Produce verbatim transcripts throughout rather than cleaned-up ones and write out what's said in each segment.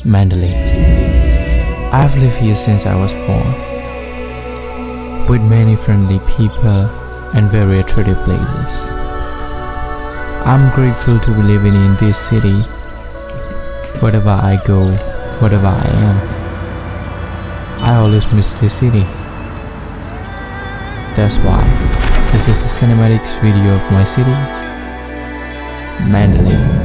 Mandalay. I've lived here since I was born, with many friendly people and very attractive places. I'm grateful to be living in this city. Wherever I go, wherever I am, I always miss this city. That's why this is a cinematic video of my city, Mandalay.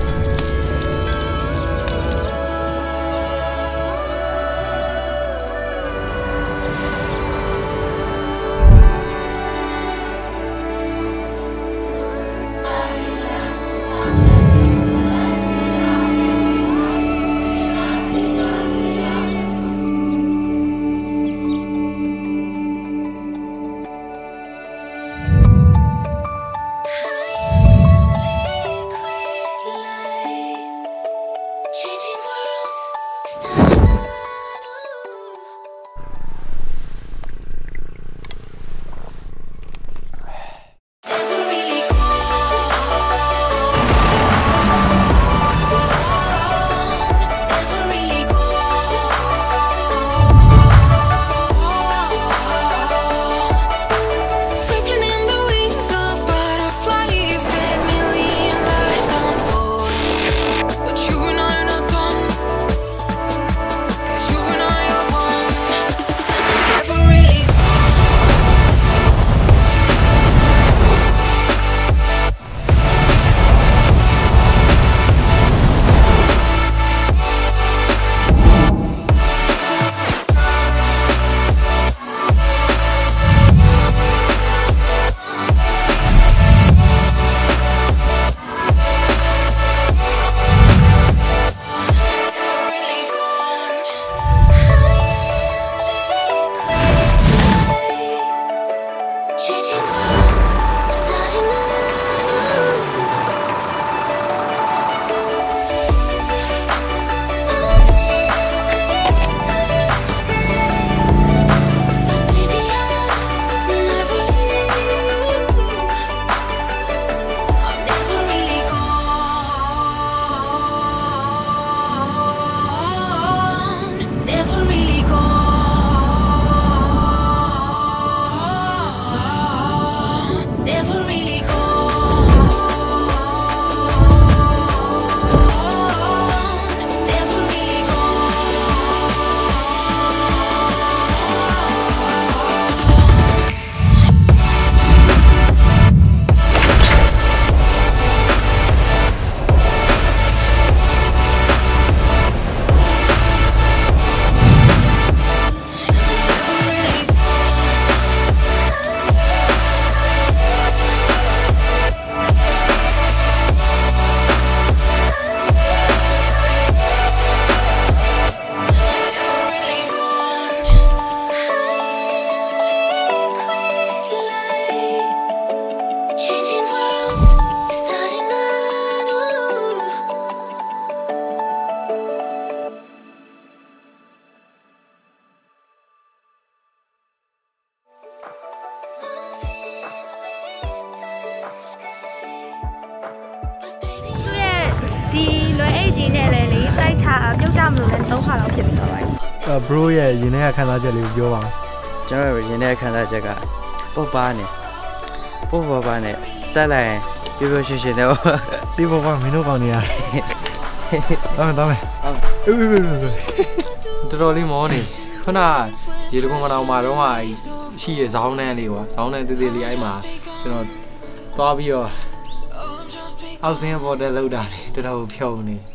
呃 ，bro ရဲ့ရင်းနှီးခံစားချက်လေးပြောပါဦး။ကျွန်တော်ရင်းနှီးခံစားချက်ကပုတ်ပါနဲ့ပုတ်ပါပါနဲ့တက်လိုက်ရင်ပြပြရွှေရွှေနဲ့ဒီပေါ်မှာမင်းတို့ကောင်းနေရတယ်။တောင်းမယ်တောင်းမယ်။ဟုတ်ပြီပြီပြီတော်တော်လေးမောနေခုနရေတကုံကတော်မှာတော့မှရှိရဇောင်းနှန်းလေးကွာဇောင်းနှန်းသေးသေးလေးအဲ့မှာကျွန်တော်သွားပြီးတော့အောက်ဆင်းပေါ်တက်လောက်တာလေတော်တော်ဖြုံနေ